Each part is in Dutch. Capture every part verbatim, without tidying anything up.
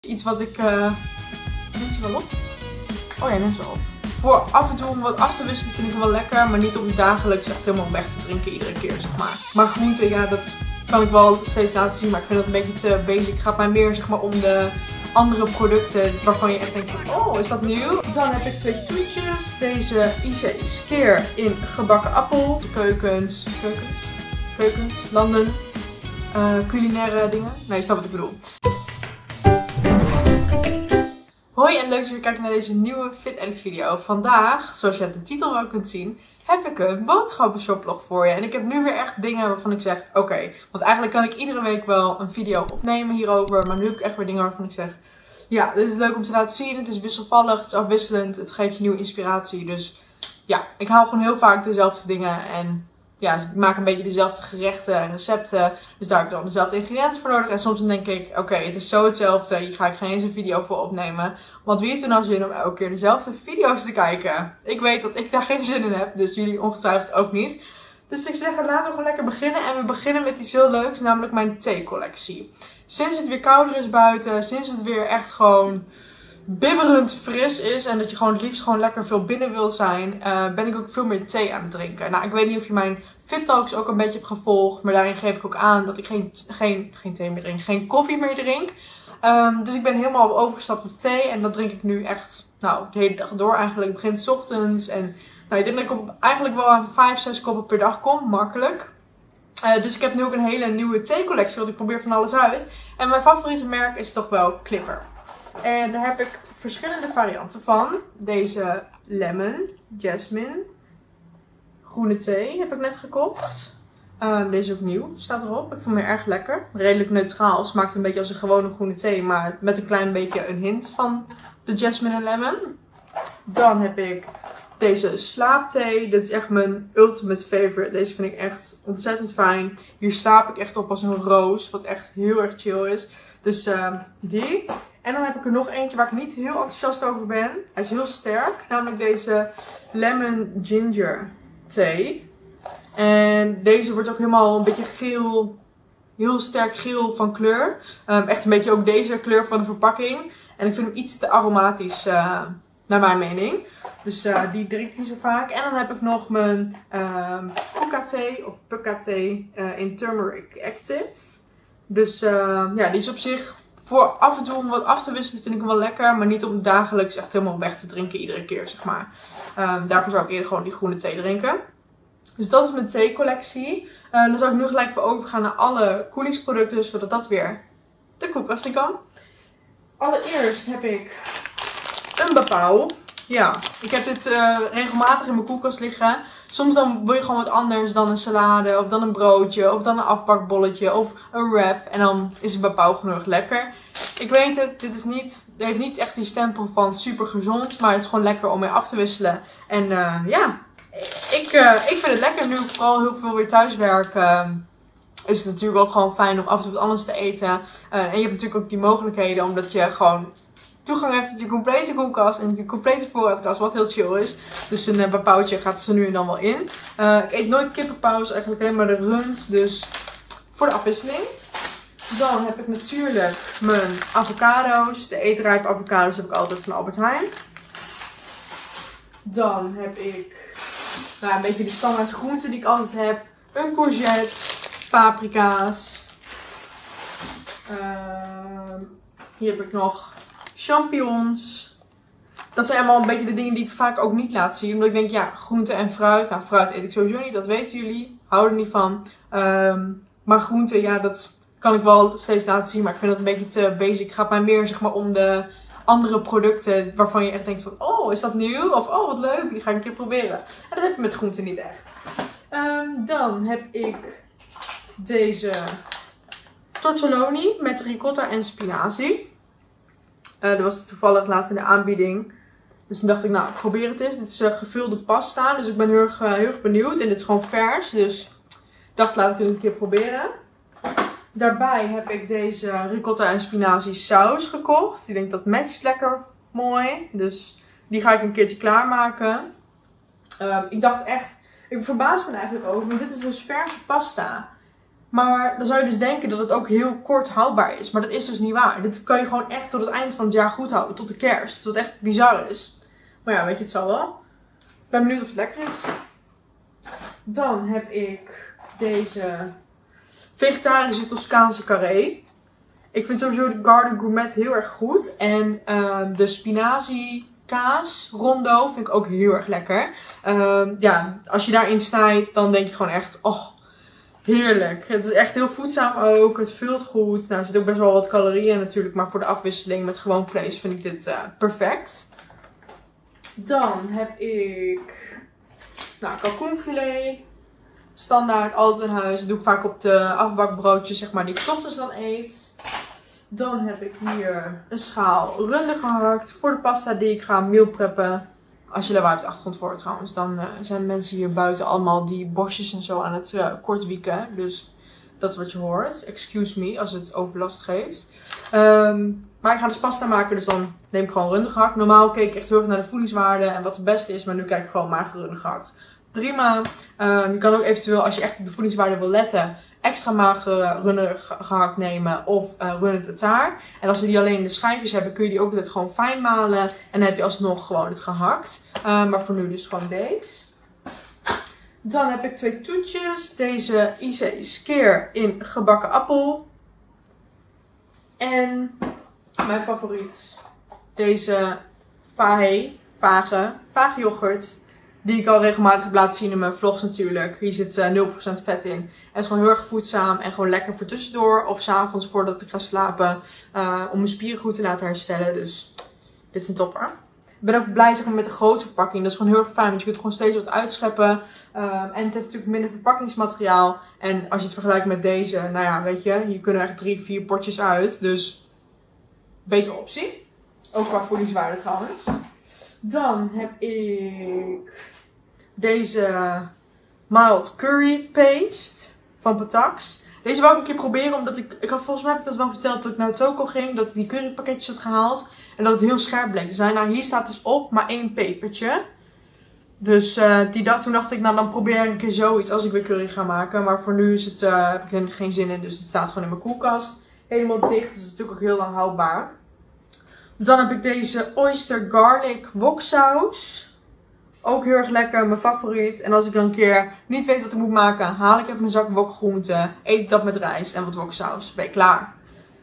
Iets wat ik... Uh... Neemt je wel op? Oh ja, neemt ze wel op. Voor af en toe om wat af te wisselen vind ik wel lekker. Maar niet om dagelijks echt helemaal weg te drinken iedere keer, zeg maar. Maar groenten, ja, dat kan ik wel steeds laten zien. Maar ik vind dat een beetje te basic. Het gaat mij meer, zeg maar, om de andere producten waarvan je echt denkt van, oh, is dat nieuw? Dan heb ik twee toetjes. Deze I C Skeer in gebakken appel. Keukens, keukens, keukens, landen, uh, culinaire dingen. Nee, je snapt wat ik bedoel. Hoi en leuk dat je kijkt naar deze nieuwe Fit Edit video. Vandaag, zoals je uit de titel wel kunt zien, heb ik een boodschappenshopvlog voor je. En ik heb nu weer echt dingen waarvan ik zeg, oké. Okay, want eigenlijk kan ik iedere week wel een video opnemen hierover. Maar nu heb ik echt weer dingen waarvan ik zeg, ja, dit is leuk om te laten zien. Het is wisselvallig, het is afwisselend, het geeft je nieuwe inspiratie. Dus ja, ik haal gewoon heel vaak dezelfde dingen en... ja, ik maak een beetje dezelfde gerechten en recepten. Dus daar heb ik dan dezelfde ingrediënten voor nodig. En soms dan denk ik, oké, okay, het is zo hetzelfde. Hier ga ik geen eens een video voor opnemen. Want wie heeft er nou zin om elke keer dezelfde video's te kijken? Ik weet dat ik daar geen zin in heb. Dus jullie ongetwijfeld ook niet. Dus ik zeg, laten we gewoon lekker beginnen. En we beginnen met iets heel leuks, namelijk mijn theecollectie. Sinds het weer kouder is buiten, sinds het weer echt gewoon... bibberend fris is en dat je gewoon het liefst gewoon lekker veel binnen wil zijn, uh, ben ik ook veel meer thee aan het drinken. Nou, ik weet niet of je mijn Fit Talks ook een beetje hebt gevolgd, maar daarin geef ik ook aan dat ik geen, geen, geen thee meer drink, geen koffie meer drink. Um, dus ik ben helemaal overgestapt op thee en dat drink ik nu echt, nou, de hele dag door eigenlijk. Het begint 's ochtends en nou, ik denk dat ik op eigenlijk wel aan vijf, zes koppen per dag kom, makkelijk. Uh, dus ik heb nu ook een hele nieuwe theecollectie, want ik probeer van alles uit. En mijn favoriete merk is toch wel Clipper. En daar heb ik verschillende varianten van. Deze lemon, jasmine, groene thee heb ik net gekocht. Um, deze is ook nieuw, staat erop. Ik vond hem erg lekker. Redelijk neutraal. Smaakt een beetje als een gewone groene thee, maar met een klein beetje een hint van de jasmine en lemon. Dan heb ik deze slaapthee. Dit is echt mijn ultimate favorite. Deze vind ik echt ontzettend fijn. Hier slaap ik echt op als een roos, wat echt heel erg chill is. Dus uh, die. En dan heb ik er nog eentje waar ik niet heel enthousiast over ben. Hij is heel sterk. Namelijk deze lemon ginger thee. En deze wordt ook helemaal een beetje geel. Heel sterk geel van kleur. Um, echt een beetje ook deze kleur van de verpakking. En ik vind hem iets te aromatisch. Uh, naar mijn mening. Dus uh, die drink ik niet zo vaak. En dan heb ik nog mijn um, Pukka thee. Of Pukka thee uh, in Turmeric Active. Dus uh, ja, die is op zich... voor af en toe om wat af te wisselen vind ik hem wel lekker. Maar niet om dagelijks echt helemaal weg te drinken iedere keer, zeg maar. Um, daarvoor zou ik eerder gewoon die groene thee drinken. Dus dat is mijn theecollectie. Uh, dan zou ik nu gelijk even overgaan naar alle koelingsproducten. Zodat dat weer de koelkast in kan. Allereerst heb ik een Bapauw. Ja, ik heb dit uh, regelmatig in mijn koelkast liggen. Soms dan wil je gewoon wat anders dan een salade, of dan een broodje, of dan een afbakbolletje, of een wrap. En dan is een Bapauw gewoon erg lekker. Ik weet het, dit is niet, het heeft niet echt die stempel van super gezond, maar het is gewoon lekker om mee af te wisselen. En uh, ja, ik, uh, ik vind het lekker. Nu ik vooral heel veel weer thuis werk, uh, is het natuurlijk ook gewoon fijn om af en toe wat anders te eten. Uh, en je hebt natuurlijk ook die mogelijkheden, omdat je gewoon... toegang heeft tot je complete koelkast en je complete voorraadkast, wat heel chill is. Dus een uh, Bapauwtje gaat er zo nu en dan wel in. Uh, ik eet nooit kippenpaus, eigenlijk alleen maar de runs, dus voor de afwisseling. Dan heb ik natuurlijk mijn avocado's. De eetrijpe avocado's heb ik altijd van Albert Heijn. Dan heb ik nou, een beetje de standaard groenten die ik altijd heb. Een courgette, paprika's. Uh, hier heb ik nog... champignons. Dat zijn allemaal een beetje de dingen die ik vaak ook niet laat zien. Omdat ik denk, ja, groente en fruit. Nou, fruit eet ik sowieso niet, dat weten jullie. Hou er niet van. Um, maar groente, ja, dat kan ik wel steeds laten zien. Maar ik vind dat een beetje te basic. Het gaat mij meer, zeg maar, om de andere producten waarvan je echt denkt van, oh, is dat nieuw? Of, oh, wat leuk, die ga ik een keer proberen. En dat heb ik met groente niet echt. Um, dan heb ik deze tortelloni met ricotta en spinazie. Uh, dat was toevallig laatst in de aanbieding. Dus toen dacht ik, nou, ik probeer het eens. Dit is uh, gevulde pasta. Dus ik ben heel erg, uh, heel erg benieuwd. En dit is gewoon vers. Dus ik dacht, laat ik het een keer proberen. Daarbij heb ik deze ricotta en spinazie saus gekocht. Ik denk dat matcht lekker mooi. Dus die ga ik een keertje klaarmaken. Uh, ik dacht echt, ik verbaas me er eigenlijk over. Want dit is dus verse pasta. Maar dan zou je dus denken dat het ook heel kort houdbaar is. Maar dat is dus niet waar. Dit kan je gewoon echt tot het eind van het jaar goed houden. Tot de kerst. Wat echt bizar is. Maar ja, weet je, het zal wel. Ik ben benieuwd of het lekker is. Dan heb ik deze vegetarische Toscaanse carré. Ik vind sowieso de Garden Gourmet heel erg goed. En uh, de spinazie kaas rondo vind ik ook heel erg lekker. Uh, ja, als je daarin snijdt, dan denk je gewoon echt, oh, heerlijk. Het is echt heel voedzaam ook. Het vult goed. Nou, er zit ook best wel wat calorieën natuurlijk. Maar voor de afwisseling met gewoon vlees vind ik dit uh, perfect. Dan heb ik nou, kalkoenfilet. Standaard, altijd in huis. Dat doe ik vaak op de afbakbroodjes, zeg maar, die ik 's ochtends dan eet. Dan heb ik hier een schaal runde gehakt voor de pasta die ik ga meal preppen. Als je lawaai op de achtergrond hoort trouwens, dan uh, zijn mensen hier buiten allemaal die bosjes en zo aan het uh, kortwieken. Dus dat is wat je hoort. Excuse me als het overlast geeft. Um, maar ik ga dus pasta maken, dus dan neem ik gewoon runde gehakt. Normaal keek ik echt heel erg naar de voedingswaarde en wat het beste is, maar nu kijk ik gewoon mager runde gehakt. Prima. Um, je kan ook eventueel, als je echt op de voedingswaarde wil letten, extra magere runde gehakt nemen of uh, runde tartaar. En als ze die alleen in de schijfjes hebben, kun je die ook altijd gewoon fijn malen. En dan heb je alsnog gewoon het gehakt. Uh, maar voor nu dus gewoon deze. Dan heb ik twee toetjes. Deze I C skeer in gebakken appel. En mijn favoriet. Deze Vahe, vage, vage yoghurt. Die ik al regelmatig heb laten zien in mijn vlogs natuurlijk. Hier zit uh, nul procent vet in. En het is gewoon heel erg voedzaam en gewoon lekker voor tussendoor. Of 's avonds voordat ik ga slapen. Uh, om mijn spieren goed te laten herstellen. Dus dit is een topper. Ik ben ook blij zeg maar, met de grote verpakking. Dat is gewoon heel erg fijn. Want je kunt gewoon steeds wat uitscheppen. Uh, en het heeft natuurlijk minder verpakkingsmateriaal. En als je het vergelijkt met deze. Nou ja, weet je. Hier kunnen echt drie, vier potjes uit. Dus betere optie. Ook qua voedingswaarde trouwens. Dan heb ik deze mild curry paste van Patak's. Deze wou ik een keer proberen omdat ik, ik had volgens mij heb ik dat wel verteld toen ik naar de toko ging. Dat ik die currypakketjes had gehaald. En dat het heel scherp bleek. Dus nou, hier staat dus op maar één pepertje. Dus uh, die dag, toen dacht ik nou dan probeer ik een keer zoiets als ik weer curry ga maken. Maar voor nu is het, uh, heb ik er geen zin in. Dus het staat gewoon in mijn koelkast. Helemaal dicht. Dus het is natuurlijk ook heel lang houdbaar. Dan heb ik deze oyster garlic woksaus. Ook heel erg lekker, mijn favoriet. En als ik dan een keer niet weet wat ik moet maken, haal ik even een zak wokgroenten. Eet ik dat met rijst en wat woksaus. Ben je klaar.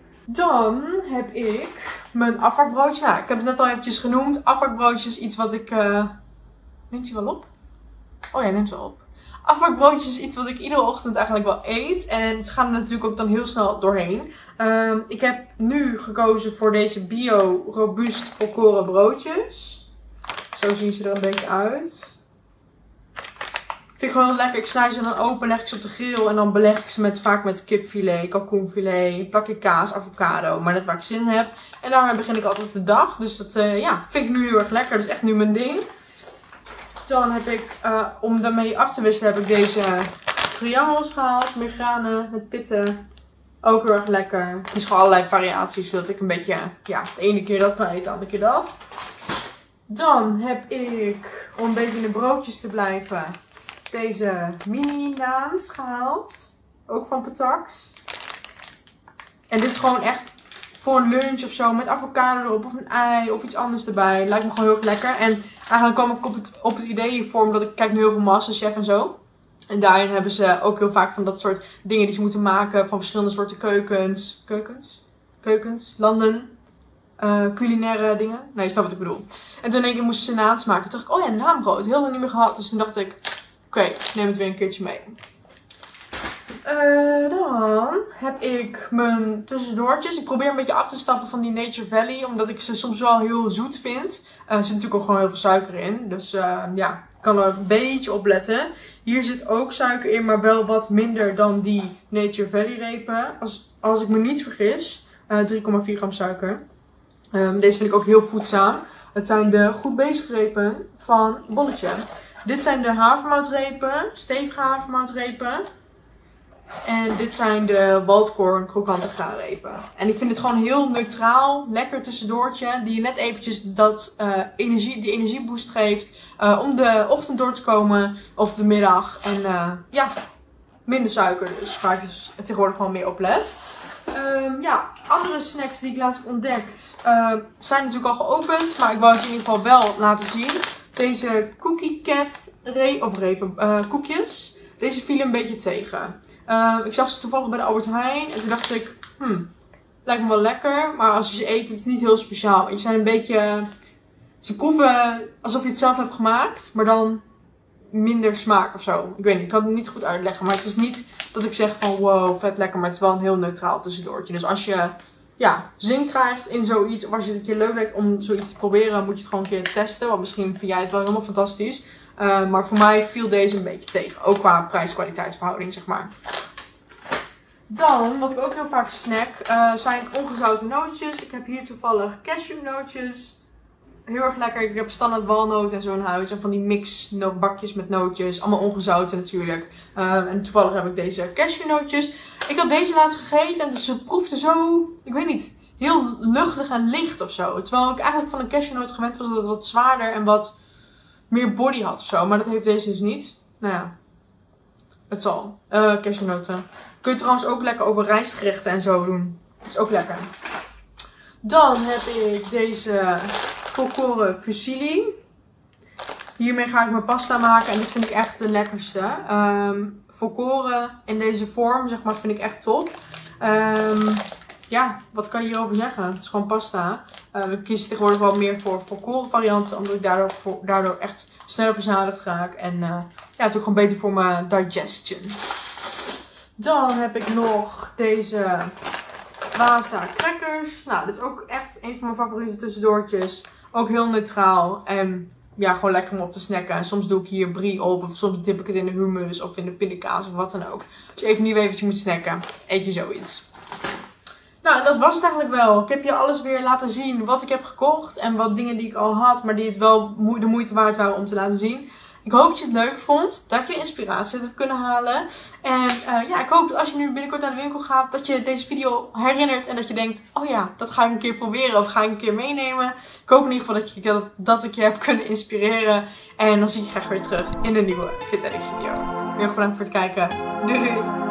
Dan heb ik mijn afwakbroodje. Nou, ik heb het net al eventjes genoemd. Afwakbroodje is iets wat ik... Uh... Neemt hij wel op? Oh ja, neemt wel op. Afwakbroodjes is iets wat ik iedere ochtend eigenlijk wel eet. En ze gaan er natuurlijk ook dan heel snel doorheen. Um, ik heb nu gekozen voor deze bio robuust volkoren broodjes. Zo zien ze er een beetje uit. Vind ik gewoon heel lekker. Ik snij ze dan open, leg ik ze op de grill. En dan beleg ik ze met, vaak met kipfilet, kalkoenfilet, plakje kaas, avocado. Maar net waar ik zin in heb. En daarmee begin ik altijd de dag. Dus dat uh, ja, vind ik nu heel erg lekker. Dat is echt nu mijn ding. Dan heb ik, uh, om daarmee af te wisselen, heb ik deze triangels gehaald. Meer granen met pitten. Ook heel erg lekker. Het is gewoon allerlei variaties, zodat ik een beetje, ja, de ene keer dat kan eten, de andere keer dat. Dan heb ik, om een beetje in de broodjes te blijven, deze mini naans gehaald. Ook van Patak's. En dit is gewoon echt voor een lunch of zo, met avocado erop of een ei of iets anders erbij. Lijkt me gewoon heel erg lekker. En eigenlijk kwam ik op het, op het idee hiervoor, omdat ik kijk nu heel veel Masterchef en zo. En daarin hebben ze ook heel vaak van dat soort dingen die ze moeten maken van verschillende soorten keukens. Keukens? Keukens? Landen? Uh, culinaire dingen? Nee, je snapt wat ik bedoel. En toen in één keer moesten ze naans maken. Toen dacht ik, oh ja, naambrood. Heel lang niet meer gehad. Dus toen dacht ik, oké, okay, ik neem het weer een keertje mee. Uh, dan heb ik mijn tussendoortjes. Ik probeer een beetje af te stappen van die Nature Valley. Omdat ik ze soms wel heel zoet vind. Uh, er zit natuurlijk ook gewoon heel veel suiker in. Dus uh, ja, ik kan er een beetje op letten. Hier zit ook suiker in, maar wel wat minder dan die Nature Valley repen. Als, als ik me niet vergis. Uh, drie komma vier gram suiker. Um, deze vind ik ook heel voedzaam. Het zijn de goed bezig repen van Bolletje. Dit zijn de havermoutrepen. Stevige havermoutrepen. En dit zijn de Waldkorn krokante graanrepen. En ik vind het gewoon heel neutraal, lekker tussendoortje. Die je net eventjes dat, uh, energie, die energieboost geeft. Uh, om de ochtend door te komen. Of de middag. En uh, ja, minder suiker. Dus waar ik dus tegenwoordig gewoon meer op let. Um, ja, andere snacks die ik laatst heb ontdekt uh, zijn natuurlijk al geopend. Maar ik wou het in ieder geval wel laten zien. Deze Cookie Cat re of repen, uh, koekjes. Deze vielen een beetje tegen. Uh, ik zag ze toevallig bij de Albert Heijn. En toen dacht ik, hmm, lijkt me wel lekker. Maar als je ze eet, het is niet heel speciaal. Ze zijn een beetje, ze proeven alsof je het zelf hebt gemaakt. Maar dan minder smaak of zo. Ik weet niet, ik kan het niet goed uitleggen. Maar het is niet dat ik zeg van wow, vet lekker. Maar het is wel een heel neutraal tussendoortje. Dus als je ja, zin krijgt in zoiets. Of als je het een keer leuk lijkt om zoiets te proberen. Moet je het gewoon een keer testen. Want misschien vind jij het wel helemaal fantastisch. Uh, maar voor mij viel deze een beetje tegen. Ook qua prijs-kwaliteitsverhouding, zeg maar. Dan, wat ik ook heel vaak snack, uh, zijn ongezouten nootjes. Ik heb hier toevallig cashewnootjes. Heel erg lekker. Ik heb standaard walnoten en zo in huis. En van die mix bakjes met nootjes. Allemaal ongezouten natuurlijk. Uh, en toevallig heb ik deze cashewnootjes. Ik had deze laatst gegeten en ze proefde zo, ik weet niet, heel luchtig en licht of zo. Terwijl ik eigenlijk van een cashewnoot gewend was dat het wat zwaarder en wat meer body had of zo. Maar dat heeft deze dus niet. Nou ja, het zal. Uh, cashewnoten. Kun je trouwens ook lekker over rijstgerechten en zo doen. Dat is ook lekker. Dan heb ik deze volkoren fusilli. Hiermee ga ik mijn pasta maken. En dit vind ik echt de lekkerste. Um, volkoren in deze vorm, zeg maar, vind ik echt top. Um, ja, wat kan je hierover zeggen? Het is gewoon pasta. Uh, ik kies tegenwoordig wel meer voor volkoren varianten. Omdat ik daardoor, voor, daardoor echt sneller verzadigd raak. En uh, ja, het is ook gewoon beter voor mijn digestion. Dan heb ik nog deze Wasa crackers. Nou, dit is ook echt een van mijn favoriete tussendoortjes. Ook heel neutraal. En ja, gewoon lekker om op te snacken. En soms doe ik hier brie op. Of soms dip ik het in de hummus of in de pindakaas of wat dan ook. Als je even niet weet wat je moet snacken, eet je zoiets. Nou, en dat was het eigenlijk wel. Ik heb je alles weer laten zien wat ik heb gekocht. En wat dingen die ik al had, maar die het wel de moeite waard waren om te laten zien. Ik hoop dat je het leuk vond. Dat je de inspiratie hebt kunnen halen. En uh, ja, ik hoop dat als je nu binnenkort naar de winkel gaat, dat je deze video herinnert. En dat je denkt, oh ja, dat ga ik een keer proberen. Of ga ik een keer meenemen. Ik hoop in ieder geval dat, je, dat, dat ik je heb kunnen inspireren. En dan zie ik je graag weer terug in een nieuwe Fit Addict video. Heel erg bedankt voor het kijken. Doei doei!